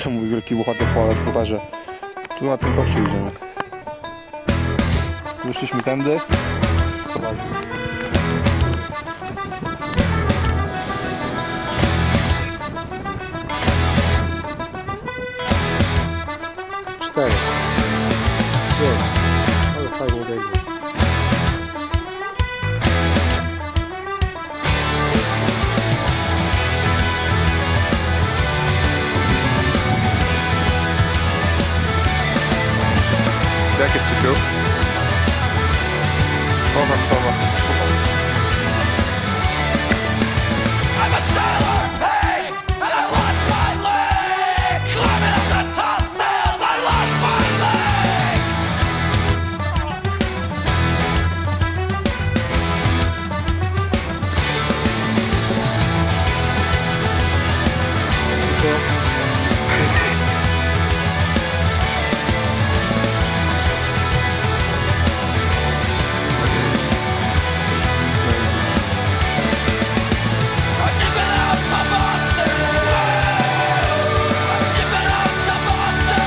zawsze mówi wielki bohater po transporterze. Tu na ten kościół idziemy. Wyszliśmy tędy. Poważnie. Cztery. Pięć. Ale fajnie biegnie. Jak jest Krzysiu? Pokaż, pokaż. I'm a sailor pig, and I lost my leg. Climbing up the top sails, I lost my leg. I'm shipping out to Boston. I'm shipping out to Boston.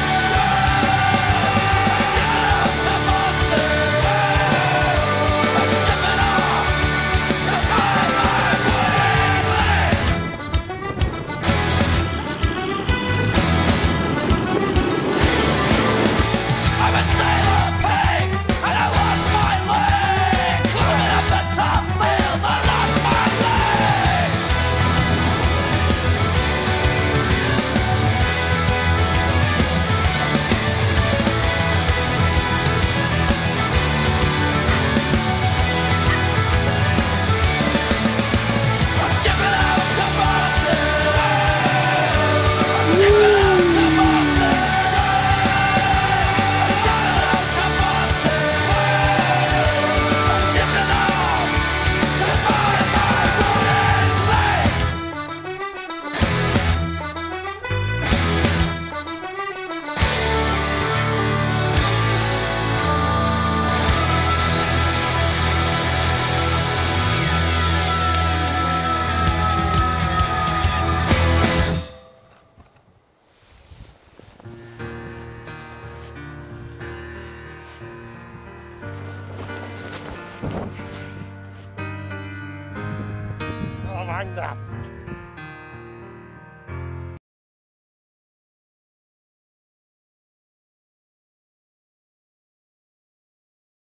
I'm shipping out to Boston. I'm shipping out to find my way. I'm a sailor pig, and I lost my leg. Climbing up the top sails, I lost my leg. I'm shipping out to Boston. I'm shipping out to Boston. I'm shipping out to Boston. I'm shipping out to find my wooden leg. O, Wanda!